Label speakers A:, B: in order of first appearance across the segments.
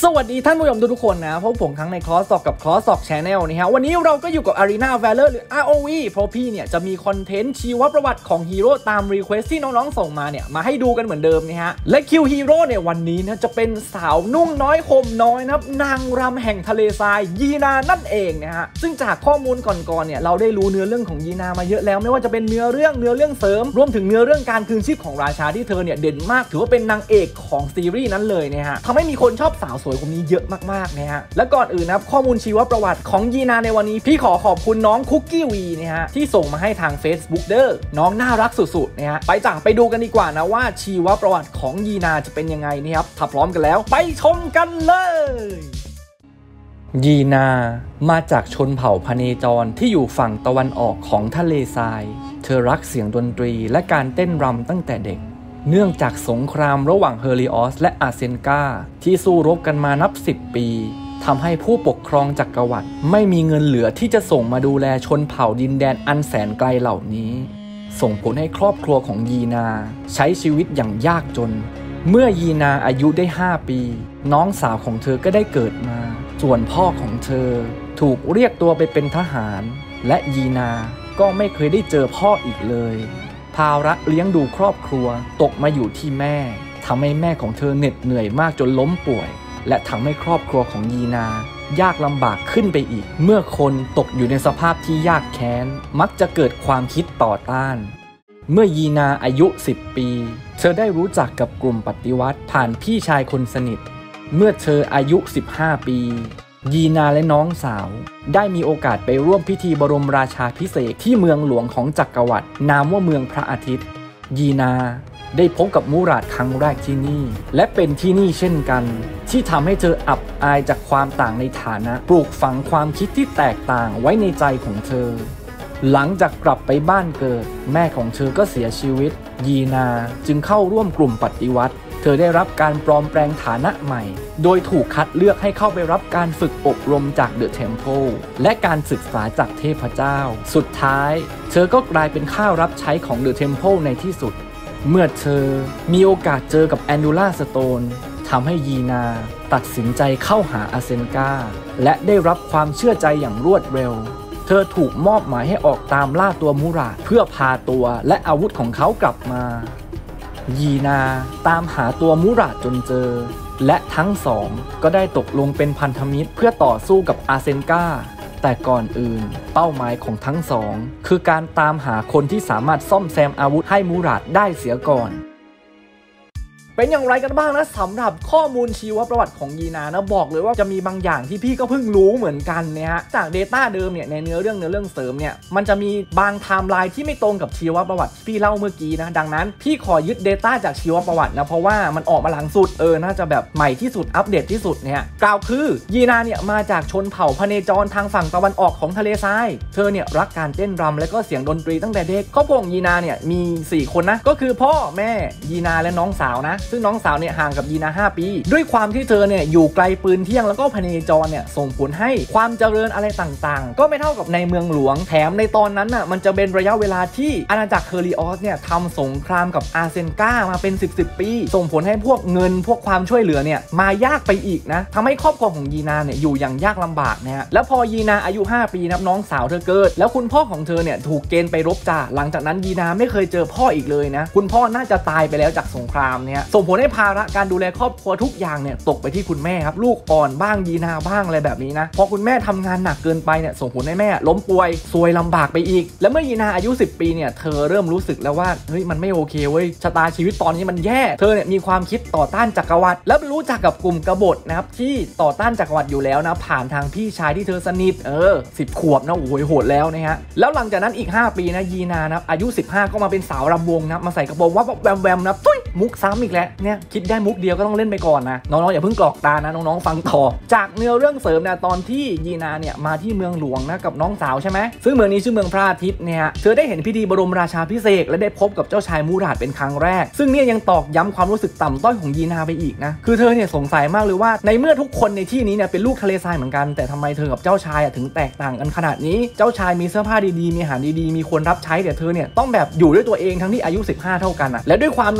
A: สวัสดีท่านผู้ชมทุกคนนะพบผมทั้งในคลอสตอกกับคลอสตอกแชนแนลนะฮะวันนี้เราก็อยู่กับ Arena Valor หรือ ROV เพราะพี่เนี่ยจะมีคอนเทนต์ชีวประวัติของฮีโร่ตามรีเควสที่น้องๆส่งมาเนี่ยมาให้ดูกันเหมือนเดิมนะฮะและคิวฮีโร่เนี่ยวันนี้นะจะเป็นสาวนุ่งน้อยห่มน้อยนะครับนางรำแห่งทะเลทรายยีนานั่นเองนะฮะซึ่งจากข้อมูลก่อนๆเนี่ยเราได้รู้เนื้อเรื่องของยีนามาเยอะแล้วไม่ว่าจะเป็นเนื้อเรื่องเสริมรวมถึงเนื้อเรื่องการคืนชีพของราชาที่เธอเนี่ยเด่นมากถือว่าเป็นนางเอกของซีรีส์นั้นเลยนะฮะทำให้มีคนชอบสาวสวยคนนี้เยอะมากๆนะฮะและก่อนอื่นนะครับข้อมูลชีวประวัติของยีนาในวันนี้พี่ขอบคุณน้องคุกกี้วีนะฮะที่ส่งมาให้ทาง Facebook เด้อน้องน่ารักสุดๆนะฮะไปดูกันดีกว่านะว่าชีวประวัติของยีนาจะเป็นยังไงนะครับถ้าพร้อมกันแล้วไปชมกันเลยยีนามาจากชนเผ่าพเนจรที่อยู่ฝั่งตะวันออกของทะเลทรายเธอรักเสียงดนตรีและการเต้นรำตั้งแต่เด็กเนื่องจากสงครามระหว่างเฮลิออสและอาเซนกาที่สู้รบกันมานับ10 ปีทำให้ผู้ปกครองจักรวรรดิไม่มีเงินเหลือที่จะส่งมาดูแลชนเผ่าดินแดนอันแสนไกลเหล่านี้ส่งผลให้ครอบครัวของยีนาใช้ชีวิตอย่างยากจนเมื่อยีนาอายุได้5 ปีน้องสาวของเธอก็ได้เกิดมาส่วนพ่อของเธอถูกเรียกตัวไปเป็นทหารและยีนาก็ไม่เคยได้เจอพ่ออีกเลยภาระเลี้ยงดูครอบครัวตกมาอยู่ที่แม่ทำให้แม่ของเธอเหน็ดเหนื่อยมากจนล้มป่วยและทำให้ครอบครัวของยีนายากลำบากขึ้นไปอีกเมื่อคนตกอยู่ในสภาพที่ยากแค้นมักจะเกิดความคิดต่อต้านเมื่อยีนาอายุ10 ปีเธอได้รู้จักกับกลุ่มปฏิวัติผ่านพี่ชายคนสนิทเมื่อเธออายุ15 ปียีนาและน้องสาวได้มีโอกาสไปร่วมพิธีบรมราชาภิเษกที่เมืองหลวงของจักรวรรดินามว่าเมืองพระอาทิตย์ยีนาได้พบกับมูราดครั้งแรกที่นี่และเป็นที่นี่เช่นกันที่ทำให้เธออับอายจากความต่างในฐานะปลูกฝังความคิดที่แตกต่างไว้ในใจของเธอหลังจากกลับไปบ้านเกิดแม่ของเธอก็เสียชีวิตยีนาจึงเข้าร่วมกลุ่มปฏิวัติเธอได้รับการปลอมแปลงฐานะใหม่โดยถูกคัดเลือกให้เข้าไปรับการฝึกอบรมจากเดอะเทมเพลและการศึกษาจากเทพเจ้าสุดท้ายเธอก็กลายเป็นข้ารับใช้ของเดอะเทมเพลในที่สุดเมื่อเธอมีโอกาสเจอกับแอนดูล่าสโตนทำให้ยีนาตัดสินใจเข้าหาอาเซนกาและได้รับความเชื่อใจอย่างรวดเร็วเธอถูกมอบหมายให้ออกตามล่าตัวมูราดเพื่อพาตัวและอาวุธของเขากลับมายีนาตามหาตัวมูราดจนเจอและทั้งสองก็ได้ตกลงเป็นพันธมิตรเพื่อต่อสู้กับอาเซนกาแต่ก่อนอื่นเป้าหมายของทั้งสองคือการตามหาคนที่สามารถซ่อมแซมอาวุธให้มูราดได้เสียก่อนเป็นอย่างไรกันบ้างนะสำหรับข้อมูลชีวประวัติของยีนานะบอกเลยว่าจะมีบางอย่างที่พี่ก็เพิ่งรู้เหมือนกันเนี่ยฮะจาก Data เดิมเนี่ยในเนื้อเรื่องเสริมเนี่ยมันจะมีบางไทม์ไลน์ที่ไม่ตรงกับชีวประวัติที่พี่เล่าเมื่อกี้นะดังนั้นพี่ขอยึด Data จากชีวประวัตินะเพราะว่ามันออกมาหลังสุดน่าจะแบบใหม่ที่สุดอัปเดตที่สุดเนี่ยกล่าวคือยีนาเนี่ยมาจากชนเผ่าพเนจรทางฝั่งตะวันออกของทะเลทรายเธอเนี่ยรักการเต้นรำและก็เสียงดนตรีตั้งแต่เด็กครอบครัวของยีนาเนี่ยมี4 คนนะก็คือพ่อแม่ยีนาและน้องสาวนะซึ่งน้องสาวเนี่ยกับยีนา5 ปีด้วยความที่เธอเนี่ยอยู่ไกลปืนเที่ยงแล้วก็พเนจรเนี่ยส่งผลให้ความเจริญอะไรต่างๆก็ไม่เท่ากับในเมืองหลวงแถมในตอนนั้นน่ะมันจะเป็นระยะเวลาที่อาณาจักรเฮลิออสเนี่ยทำสงครามกับอาเซนกามาเป็น10 ปีส่งผลให้พวกเงินพวกความช่วยเหลือเนี่ยมายากไปอีกนะทำให้ครอบครัวของยีนาเนี่ยอยู่อย่างยากลำบากนะฮะแล้วพอยีนาอายุ5 ปีนะน้องสาวเธอเกิดแล้วคุณพ่อของเธอเนี่ยถูกเกณฑ์ไปรบจ่าหลังจากนั้นยีนาไม่เคยเจอพ่ออีกเลยนะคุณพ่อน่าจะตายไปแล้วจากสงครามเนี่ยส่งผลให้ภาระการดูแลครอบครัวทุกอย่างเนี่ยตกไปที่คุณแม่ครับลูกอ่อนบ้างยีนาบ้างอะไรแบบนี้นะพอคุณแม่ทำงานหนักเกินไปเนี่ยส่งผลให้แม่ล้มป่วยซวยลำบากไปอีกแล้วเมื่อยีนาอายุ10 ปีเนี่ยเธอเริ่มรู้สึกแล้วว่าเฮ้ยมันไม่โอเคเว้ยชะตาชีวิตตอนนี้มันแย่เธอเนี่ยมีความคิดต่อต้านจักรวรรดิแล้วรู้จักกับกลุ่มกบฏนะครับที่ต่อต้านจักรวรรดิอยู่แล้วนะผ่านทางพี่ชายที่เธอสนิท10 ขวบนะโอ้ยโหดแล้วนะฮะแล้วหลังจากนั้นอีก5 ปีนะยีนานะอายุ15ก็มาเป็นสาวรำวงนะมาใส่กระโปรงว่าแวมนะตุ้ยมุกซ้ำอีกแล้วเนี่ยคิดได้มุกเดียวก็ต้องเล่นไปก่อนนะน้องๆอย่าเพิ่งกรอกตานะน้องๆฟังต่อจากเนื้อเรื่องเสริมนะตอนที่ยีนาเนี่ยมาที่เมืองหลวงนะกับน้องสาวใช่ไหมซึ่งเมืองนี้ชื่อเมืองพระอาทิตย์เนี่ยเธอได้เห็นพิธีบรมราชาภิเษกและได้พบกับเจ้าชายมูราดเป็นครั้งแรกซึ่งเนี่ยยังตอกย้ำความรู้สึกต่ำต้อยของยีนาไปอีกนะคือเธอเนี่ยสงสัยมากเลยว่าในเมื่อทุกคนในที่นี้เนี่ยเป็นลูกทะเลทรายเหมือนกันแต่ทำไมเธอกับเจ้าชายถึงแตกต่างกันขนาดนี้เจ้าชายมีเสื้อผ้าดีๆมีอาหารดีๆมีคนรับใช้แต่เธอเนี่ยต้องแบบอยู่ด้วยตัวเองทั้งที่อายุ15เท่ากันและด้วยความน้อยเนื้อต่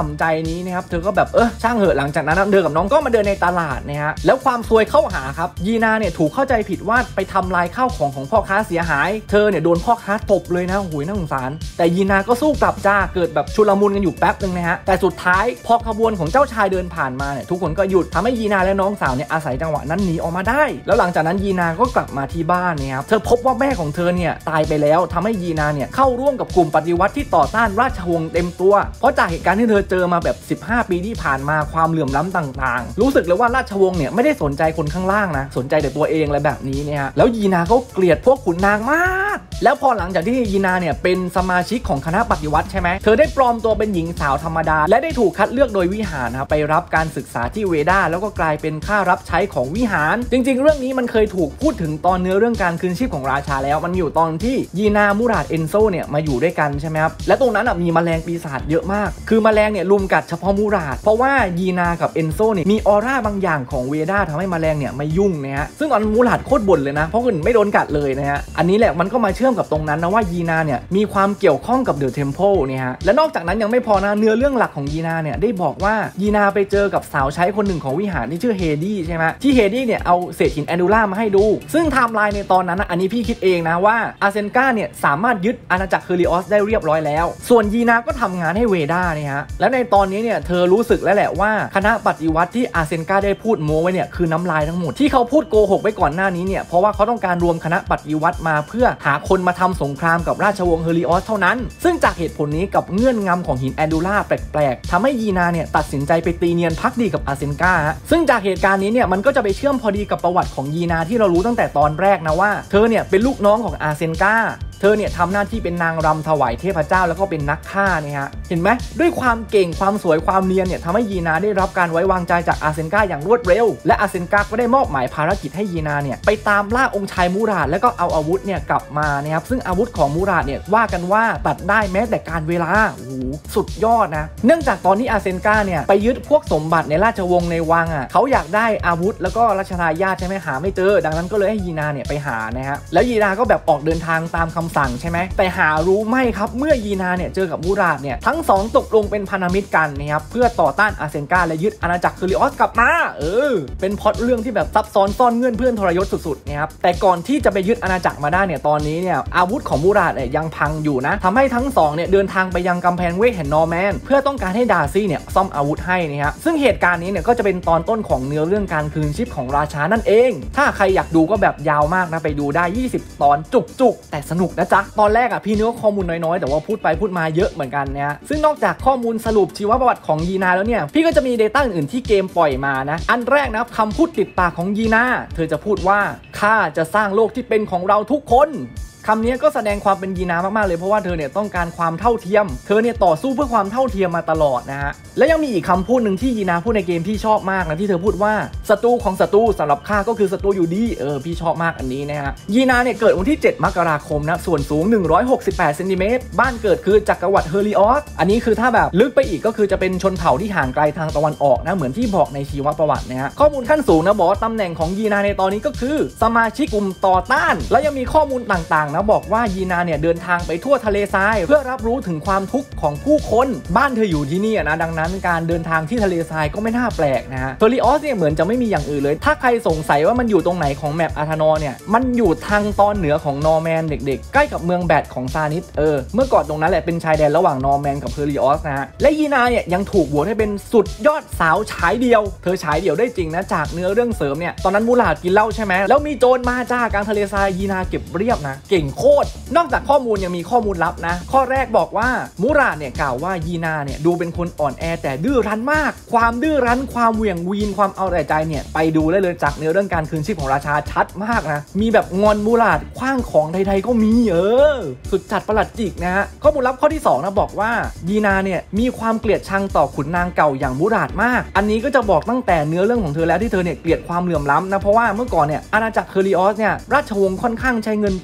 A: ต่ำใจนี้นะครับเธอก็แบบช่างเหอะหลังจากนั้นเดินกับน้องก็มาเดินในตลาดนะฮะแล้วความซวยเข้าหาครับยีนาเนี่ยถูกเข้าใจผิดว่าไปทำลายข้าวของพ่อค้าเสียหายเธอเนี่ยโดนพ่อค้าตบเลยนะโอ้ยน่าสงสารแต่ยีนาก็สู้กลับจ้าเกิดแบบชุลมุนกันอยู่แป๊บนึงนะฮะแต่สุดท้ายพอขบวนของเจ้าชายเดินผ่านมาเนี่ยทุกคนก็หยุดทำให้ยีนาและน้องสาวเนี่ยอาศัยจังหวะนั้นหนีออกมาได้แล้วหลังจากนั้นยีนาก็กลับมาที่บ้านเนี่ยครับเธอพบว่าแม่ของเธอเนี่ยตายไปแล้วทำให้ยีนาเนี่ยเข้าร่วมกับกลุ่มปฏิวัติที่ต่อต้านราชวงศ์เต็มตัวเพราะจากเหตุการณ์ที่เธอเจอมาแบบ15 ปีที่ผ่านมาความเหลื่อมล้ำต่างๆรู้สึกเลยว่าราชวงศ์เนี่ยไม่ได้สนใจคนข้างล่างนะสนใจแต่ตัวเองอะไรแบบนี้เนี่ยฮะแล้วยีนาก็เกลียดพวกขุนนางมากแล้วพอหลังจากที่ยีนาเนี่ยเป็นสมาชิกของคณะปฏิวัติใช่ไหมเธอได้ปลอมตัวเป็นหญิงสาวธรรมดาและได้ถูกคัดเลือกโดยวิหารนะไปรับการศึกษาที่เวดาแล้วก็กลายเป็นข้ารับใช้ของวิหารจริงๆเรื่องนี้มันเคยถูกพูดถึงตอนเนื้อเรื่องการคืนชีพของราชาแล้วมันอยู่ตอนที่ยีนามูราดเอนโซเนี่ยมาอยู่ด้วยกันใช่ไหมครับและตรงนั้นมีแมลงปีศาจเยอะมากคือแมลงเนี่ยลุมกัดเฉพาะมูราดเพราะว่ายีนากับเอนโซเนี่ยมีออร่าบางอย่างของเวดาทำให้แมลงเนี่ยไม่ยุ่งนะฮะซึ่งตอนมูราดโคตรบ่นเลยนะเพราะคนไม่โดนกัดเลยนะฮะอันนี้แหละมันก็มาเชื่อมกับตรงนั้นนะว่ายีนาเนี่ยมีความเกี่ยวข้องกับเดอะเทมเพลเนี่ยฮะและนอกจากนั้นยังไม่พอนะเนื้อเรื่องหลักของยีนาเนี่ยได้บอกว่ายีนาไปเจอกับสาวใช้คนหนึ่งของวิหารที่ชื่อเฮดี้ใช่ไหมที่เฮดี้เนี่ยเอาเศษหินแอนดูล่ามาให้ดูซึ่งไทม์ไลน์ในตอนนั้นอันนี้พี่คิดเองนะว่าอาเซนกาเนี่ยสามารถยึดอาณาจักรเฮอริออสได้เรียบร้อยแล้วส่วนยีนาก็ทำงานให้เวดาเนี่ยฮะและในตอนนี้เนี่ยเธอรู้สึกแล้วแหละว่าคณะปฏิวัติที่อาเซนกาได้พูดโม้ไว้เนี่ยคือน้ำลายทั้งหมดที่เขาพูดโกหกไว้ก่อนหน้านี้เนี่ยเพราะว่าเขาต้องการรวมคณะปฏิวัติมาเพื่อหาคนมาทำสงครามกับราชวงศ์เฮอริออสเท่านั้นซึ่งจากเหตุผลนี้กับเงื่อนงำของหินแอนดูล่าแปลกๆทำให้ยีนาเนี่ยตัดสินใจไปตีเนียนพักดีกับอาเซนกาซึ่งจากเหตุการณ์นี้เนี่ยมันก็จะไปเชื่อมพอดีกับประวัติของยีนาที่เรารู้ตั้งแต่ตอนแรกนะว่าเธอเนี่ยเป็นลูกน้องของอาเซนกาเธอเนี่ยทำหน้าที่เป็นนางรำถวายเทพเจ้าแล้วก็เป็นนักฆ่าเนี่ยฮะเห็นไหมด้วยความเก่งความสวยความเนียนเนี่ยทำให้ยีนาได้รับการไว้วางใจจากอาเซนกาอย่างรวดเร็วและอาเซนกาก็ได้มอบหมายภารกิจให้ยีนาเนี่ยไปตามล่าองค์ชายมูราดแล้วก็เอาอาวุธเนี่ยกลับมานะครับซึ่งอาวุธของมูราดเนี่ยว่ากันว่าตัดได้แม้แต่การเวลาโอ้โหสุดยอดนะเนื่องจากตอนที่อาเซนกาเนี่ยไปยึดพวกสมบัติในราชวงศ์ในวังเขาอยากได้อาวุธแล้วก็ราชทายาทใช่ไหมหาไม่เจอดังนั้นก็เลยให้ยีนาเนี่ยไปหานะฮะแล้วยีนาก็แบบออกเดินทางตามคำสั่งใช่ไหมแต่หารู้ไหมครับเมื่อยีนาเนี่ยเจอกับมูราดเนี่ยทั้งสองตกลงเป็นพันธมิตรกันนะครับเพื่อต่อต้านอาเซนกาและยึดอาณาจักรเฮอริออสกลับมาเป็นพล็อตเรื่องที่แบบซับซ้อนซ่อนเงื่อนเพื่อนทรยศสุดๆนะครับแต่ก่อนที่จะไปยึดอาณาจักรมาได้เนี่ยตอนนี้เนี่ยอาวุธของมูราดเนี่ยยังพังอยู่นะทำให้ทั้งสองเนี่ยเดินทางไปยังกำแพงเวทแห่งนอร์แมนเพื่อต้องการให้ดาร์ซี่เนี่ยซ่อมอาวุธให้นะครับซึ่งเหตุการณ์นี้เนี่ยก็จะเป็นตอนต้นของเนื้อเรื่องการคืนชีพของราชานั่นเองถ้าใครอยากดูก็แบบยาวมากนะไปดูได้20 ตอนจุกๆแต่สนุกนะจ๊ะตอนแรกพี่นึกว่าข้อมูลน้อยๆแต่ว่าพูดไปพูดมาเยอะเหมือนกันเนี่ยซึ่งนอกจากข้อมูลสรุปชีวประวัติของยีนาแล้วเนี่ยพี่ก็จะมี Data อื่นๆที่เกมปล่อยมานะอันแรกนะคำพูดติดปากของยีนาเธอจะพูดว่าข้าจะสร้างโลกที่เป็นของเราทุกคนคำนี้ก็แสดงความเป็นยีนามากๆเลยเพราะว่าเธอเนี่ยต้องการความเท่าเทียมเธอเนี่ยต่อสู้เพื่อความเท่าเทียมมาตลอดนะฮะและยังมีอีกคำพูดหนึ่งที่ยีนาพูดในเกมพี่ชอบมากนะที่เธอพูดว่าศัตรูของศัตรูสำหรับข้าก็คือศัตรูอยู่ดีพี่ชอบมากอันนี้นะฮะยีนาเนี่ยเกิดวันที่7 มกราคมนะส่วนสูง168 เซนติเมตรบ้านเกิดคือจักรวรรดิเฮอริออสอันนี้คือถ้าแบบลึกไปอีกก็คือจะเป็นชนเผ่าที่ห่างไกลทางตะวันออกนะเหมือนที่บอกในชีวประวัตินะฮะข้อมูลขั้นสูงนะบอกตำแหน่งของยีนาในตอนนี้ก็คือสมาชิกกลุ่มต่อต้านและยังมีข้อมูลต่างๆนะบอกว่ายีนาเนี่ยเดินทางไปทั่วทะเลทรายเพื่อรับรู้ถึงความทุกข์ของผู้คนบ้านเธออยู่ที่นี่นะดังนั้นการเดินทางที่ทะเลทรายก็ไม่น่าแปลกนะฮะเฮอริออสเนี่ยเหมือนจะไม่มีอย่างอื่นเลยถ้าใครสงสัยว่ามันอยู่ตรงไหนของแมปอาธานอเนี่ยมันอยู่ทางตอนเหนือของนอร์แมนเด็กๆใกล้กับเมืองแบดของซานิสเมื่อก่อนตรงนั้นแหละเป็นชายแดนระหว่างนอร์แมนกับเฮอริออสนะฮะและยีนาเนี่ยยังถูกโหวตให้เป็นสุดยอดสาวฉายเดียวเธอฉายเดี่ยวได้จริงนะจากเนื้อเรื่องเสริมเนี่ยตอนนั้นมูราดกินเหล้าใช่ไหมแล้วมีโจรมาจ้ากลางทะเลทรายยีนาเก็บเรียบนะเก่งโคตรนอกจากข้อมูลยังมีข้อมูลลับนะข้อแรกบอกว่ามูราดเนี่ยกล่าวว่ายีนาเนี่ยดูเป็นคนอ่อนแอแต่ดื้อรั้นมากความดื้อรั้นความเหวี่ยงวีนความเอาแต่ใจเนี่ยไปดูได้เลยจากเนื้อเรื่องการคืนชีพของราชาชัดมากนะมีแบบงอนมูราดขว้างของไทยๆก็มีสุดจัดประหลัดจิกนะฮะข้อมูลลับข้อที่2นะบอกว่ายีนาเนี่ยมีความเกลียดชังต่อขุนนางเก่าอย่างมูราดมากอันนี้ก็จะบอกตั้งแต่เนื้อเรื่องของเธอแล้วที่เธอเนี่ยเกลียดความเหลื่อมล้ำนะเพราะว่าเมื่อก่อนเนี่ยอาณาจักรเฮอริออสเนี่ยราชวงศ์ค่อนข้างใช้เงินเปลืองใช้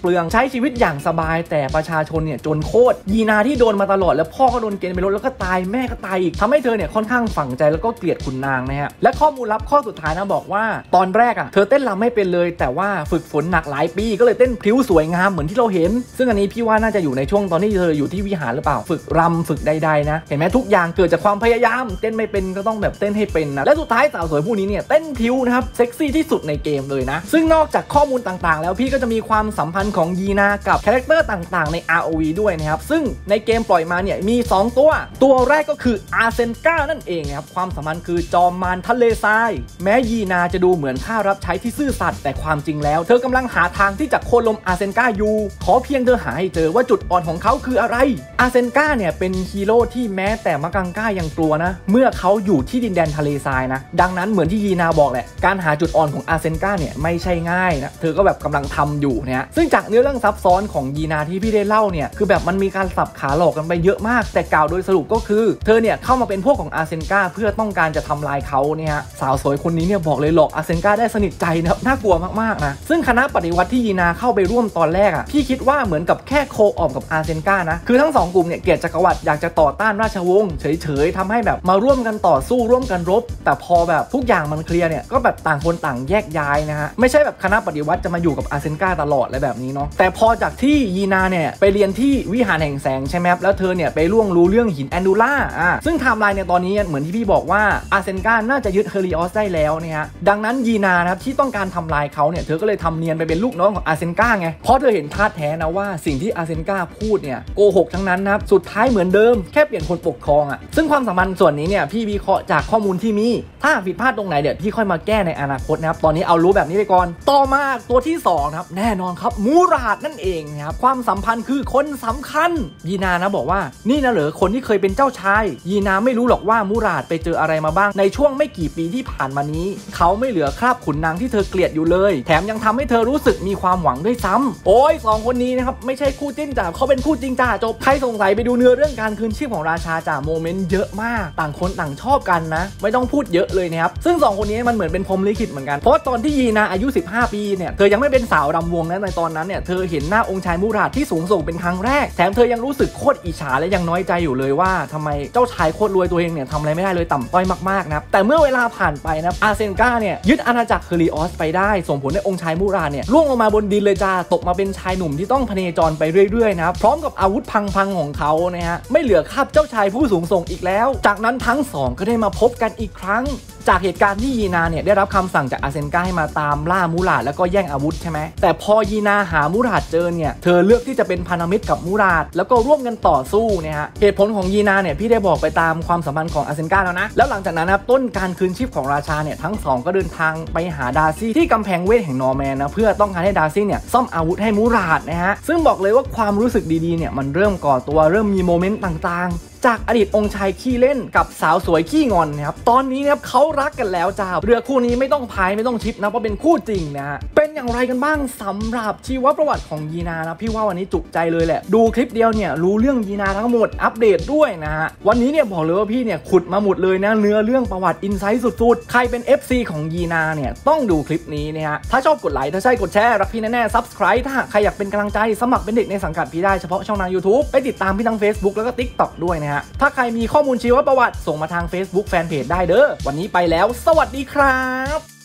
A: ชีวิตอย่างสบายแต่ประชาชนเนี่ยจนโคตรยีนาที่โดนมาตลอดแล้วพ่อก็โดนเกณฑ์ไปรถแล้วก็ตายแม่ก็ตายอีกทำให้เธอเนี่ยค่อนข้างฝังใจแล้วก็เกลียดขุนนางนะฮะและข้อมูลลับข้อสุดท้ายนะบอกว่าตอนแรกเธอเต้นรำไม่เป็นเลยแต่ว่าฝึกฝนหนักหลายปีก็เลยเต้นพริ้วสวยงามเหมือนที่เราเห็นซึ่งอันนี้พี่ว่าน่าจะอยู่ในช่วงตอนที่เธออยู่ที่วิหารหรือเปล่าฝึกรำฝึกใดๆนะเห็นไหมทุกอย่างเกิดจากความพยายามเต้นไม่เป็นก็ต้องแบบเต้นให้เป็นนะและสุดท้ายสาวสวยผู้นี้เนี่ยเต้นพริ้วนะครับเซ็กซี่ที่สุดในเกมเลยนะซึ่งนอกจากข้อมูลต่างๆแล้วพี่ก็จะมีความสัมพันธ์ของยีนากับคาแรคเตอร์ต่างๆใน ROV ด้วยนะครับซึ่งในเกมปล่อยมาเนี่ยมี2ตัวแรกก็คืออาเซนกานั่นเองนะครับความสัมพันธ์คือจอมมารทะเลทรายแม้ยีนาจะดูเหมือนข้ารับใช้ที่ซื่อสัตย์แต่ความจริงแล้วเธอกำลังหาทางที่จะโค่นล้มอาเซนกาอยู่ขอเพียงเธอหาให้เจอว่าจุดอ่อนของเขาคืออะไรอาเซนกาเนี่ยเป็นฮีโร่ที่แม้แต่มะกังก้ายังกลัวนะเมื่อเขาอยู่ที่ดินแดนทะเลทรายนะดังนั้นเหมือนที่ยีนาบอกแหละการหาจุดอ่อนของอาเซนกาเนี่ยไม่ใช่ง่ายนะเธอก็แบบกำลังทำอยู่เนี่ยซึ่งจากเนื้อเรื่องซับซ้อนของยีนาที่พี่ได้เล่าเนี่ยคือแบบมันมีการสับขาหลอกกันไปเยอะมากแต่กล่าวโดยสรุปก็คือเธอเนี่ยเข้ามาเป็นพวกของอาเซนกาเพื่อต้องการจะทำลายเขาเนี่ยสาวสวยคนนี้เนี่ยบอกเลยหลอกอาเซนกาได้สนิทใจนะครับน่ากลัวมากๆนะซึ่งคณะปฏิวัติที่ยีนาเข้าไปร่วมตอนแรกพี่คิดว่าเหมือนกับแค่โคออมกับอาเซนกานะคือทั้ง2กลุ่มเนี่ยเกลียดจักรวรรดิอยากจะต่อต้านราชวงศ์เฉยๆทำให้แบบมาร่วมกันต่อสู้ร่วมกันรบแต่พอแบบทุกอย่างมันเคลียร์เนี่ยก็แบบต่างคนต่างแยกย้ายนะฮะไม่ใช่แบบคณะปฏิวัติจะมาอยู่กับอาเซนกาตลอดอะไรแบบนี้เนาะแต่พอจากที่ยีนาเนี่ยไปเรียนที่วิหารแห่งแสงใช่ไหมครับแล้วเธอเนี่ยไปล่วงรู้เรื่องหินแอนดูล่าซึ่งไทม์ไลน์เนี่ยตอนนี้เหมือนที่พี่บอกว่าอาเซนกาน่าจะยึดเฮลิออสได้แล้วเนี่ยฮะดังนั้นยีนานะครับที่ต้องการทำลายเขาเนี่ยเธอก็เลยทำเนียนไปเป็นลูกน้องของอาเซนกาไงเพราะเธอเห็นท่าแท้นะว่าสิ่งที่อาเซนกาพูดเนี่ยโกหกทั้งนั้นนะครับสุดท้ายเหมือนเดิมแค่เปลี่ยนคนปกครองซึ่งความสัมพันธ์ส่วนนี้เนี่ยพี่วิเคราะห์จากข้อมูลที่มีถ้าผิดพลาดตรงไหนเดี๋ยวพี่ค่อยมาแก้ในอนาคตนะครับตอนนี้เอารู้แบบนี้ไปก่อนต่อมาตัวที่2ครับแน่นอนครับมูราดนั่นเองนะครับความสัมพันธ์คือคนสำคัญยีนานะบอกว่านี่นะเหรอคนที่เคยเป็นเจ้าชายยีนาไม่รู้หรอกว่ามูราดไปเจออะไรมาบ้างในช่วงไม่กี่ปีที่ผ่านมานี้เขาไม่เหลือคราบขุนนางที่เธอเกลียดอยู่เลยแถมยังทำให้เธอรู้สึกมีความหวังด้วยซ้ำโอ้ย2คนนี้นะครับไม่ใช่คู่จิ้นจ้าเขาเป็นคู่จริงจ้าจบใครสงสัยไปดูเนื้อเรื่องการคืนชีพของราชาจ้าโมเมนต์เยอะมากต่างคนต่างชอบกันนะไม่ต้องพูดเยอะเลยนะครับซึ่ง2คนนี้มันเหมือนเป็นพรหมลิขิตเหมือนกันเพราะตอนที่ยีนาอายุ15ปีเนี่ยเธอยังไม่เป็นสาวรำวงนะในตอนนั้นเนี่ยเธอเห็นหน้าองค์ชายมูราดที่สูงส่งเป็นครั้งแรกแถมเธอยังรู้สึกโคตรอิจฉาและยังน้อยใจอยู่เลยว่าทำไมเจ้าชายโคตรรวยตัวเองเนี่ยทำอะไรไม่ได้เลยต่ำต้อยมากๆนะแต่เมื่อเวลาผ่านไปนะอาเซนกาเนี่ยยึดอาณาจักรเฮลิออสไปได้ส่งผลให้องค์ชายมูราดเนี่ยล่วงลงมาบนดินเลยจ้าตกมาเป็นชายหนุ่มที่ต้องพเนจรไปเรื่อยๆนะพร้อมกับอาวุธพังๆของเขานะฮะไม่เหลือคราบเจ้าชายผู้สูงส่งอีกแล้วจากนั้นทั้ง2ก็ได้มาพบกันอีกครั้งจากเหตุการณ์ที่ยีนาเนี่ยได้รับคำสั่งจากอาเซนกาให้มาตามล่ามูราดแล้วก็แย่งอาวุธใช่ไหมแต่พอยีนาหามูราดเจอเนี่ยเธอเลือกที่จะเป็นพันธมิตรกับมูราดแล้วก็ร่วมกันต่อสู้เนี่ยฮะเหตุผลของยีนาเนี่ยพี่ได้บอกไปตามความสัมพันธ์ของอาเซนกาแล้วนะแล้วหลังจากนั้นนะต้นการคืนชีพของราชาเนี่ยทั้ง2ก็เดินทางไปหาดาร์ซี่ที่กำแพงเวทแห่งนอร์แมนนะเพื่อต้องการให้ดาร์ซี่เนี่ยซ่อมอาวุธให้มูราดนะฮะซึ่งบอกเลยว่าความรู้สึกดีๆเนี่ยมันเริ่มก่อตัวเริ่มมีโมเมนต์ต่างๆจากอดีตองค์ชายขี้เล่นกับสาวสวยขี้งอนนะครับตอนนี้นะครับเขารักกันแล้วจ้าเรือคู่นี้ไม่ต้องพายไม่ต้องชิปนะเพราะเป็นคู่จริงนะฮะเป็นอย่างไรกันบ้างสำหรับชีวประวัติของยีนานะพี่ว่าวันนี้จุใจเลยแหละดูคลิปเดียวเนี่ยรู้เรื่องยีนาทั้งหมดอัปเดตด้วยนะฮะวันนี้เนี่ยบอกเลยว่าพี่เนี่ยขุดมาหมดเลยนะเนื้อเรื่องประวัติอินไซต์สุดๆใครเป็น FC ของยีนาเนี่ยต้องดูคลิปนี้นะฮะถ้าชอบกดไลค์ถ้าใช่กดแชร์รักพี่แน่ๆ Subscribe ถ้าใครอยากเป็นกำลังใจสมัครเป็นเด็กในสังกัดพี่ได้เฉพาะช่องทาง YouTube ไปติดตามพี่ทาง Facebook แล้วก็ TikTok ด้วยนะฮะถ้าใครมีข้อมูลชีวประวัติส่งมาทาง Facebook Fanpage ได้เด้อวันนี้ไปแล้วสวัสดีครับ